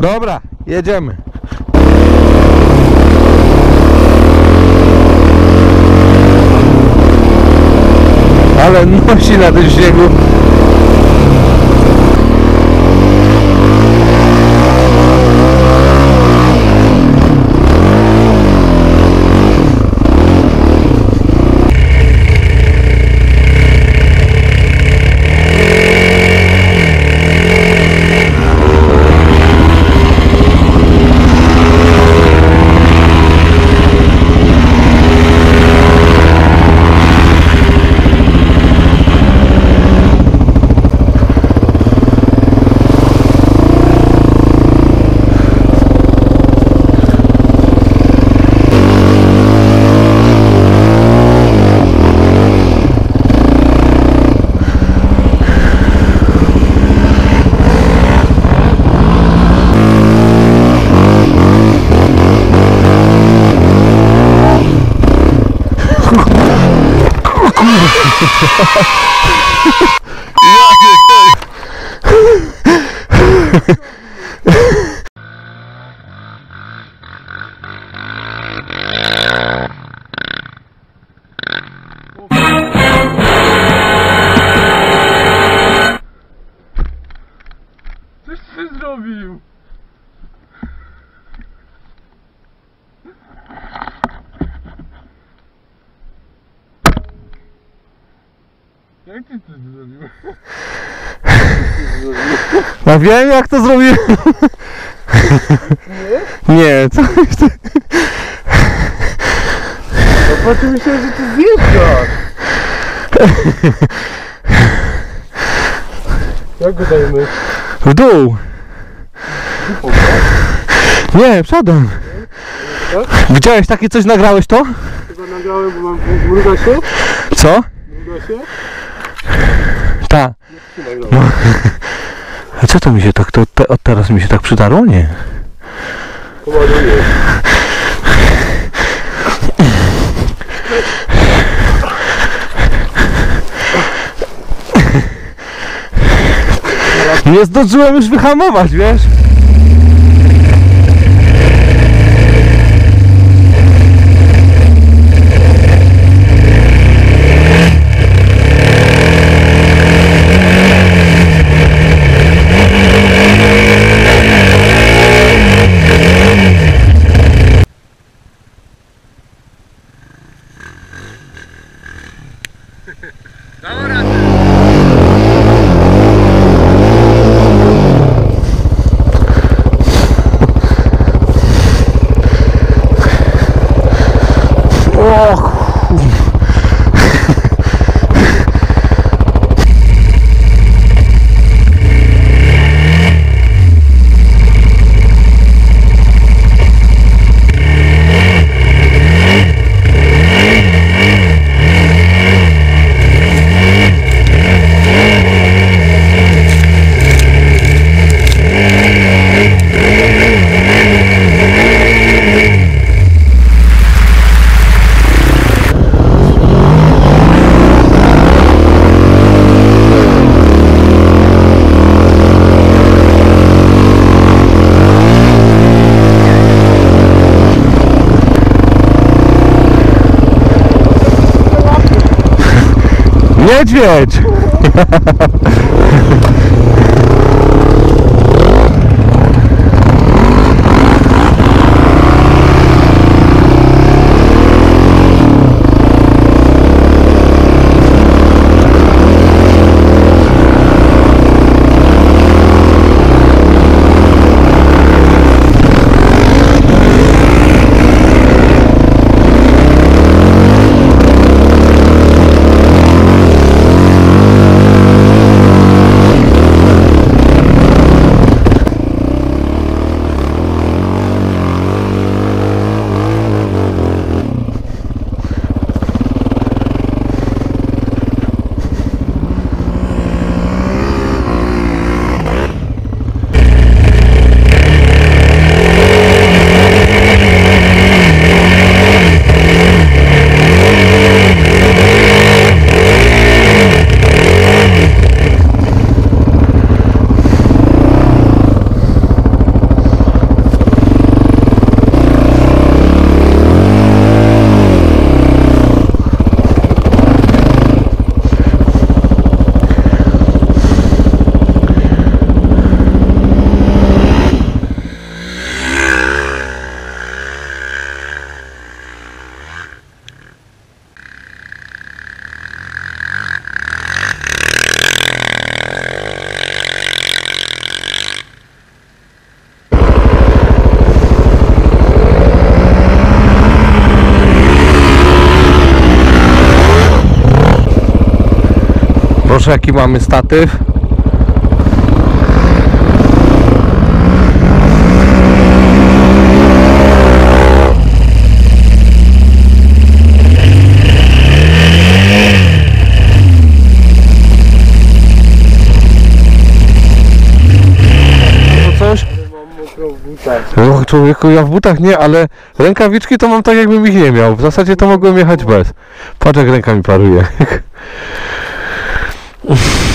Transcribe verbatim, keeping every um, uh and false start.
Dobra, jedziemy. Ale nosi na tym śniegu. Coś ty zrobił? Jak ty to zrobił? Ja wiem, jak to zrobiłem. Nie? Nie, co ty? No bo ty myślałeś, że ty zjeżdżasz. Jak go dajemy? W dół. Nie, przodem. Widziałeś takie coś, nagrałeś to? Chyba nagrałem, bo mam... Mruga się? Co? Mruga się? Tak. No. A co to mi się tak, to te, od teraz mi się tak przydarło? Nie. Pomaluję. Nie zdążyłem już wyhamować, wiesz? Niedźwiedź! Proszę, jaki mamy statyw. Coś? Mam mokrą w butach. O, człowieku, ja w butach nie, ale rękawiczki to mam tak, jakbym ich nie miał. W zasadzie to mogłem jechać bez. Patrz, jak ręka mi paruje.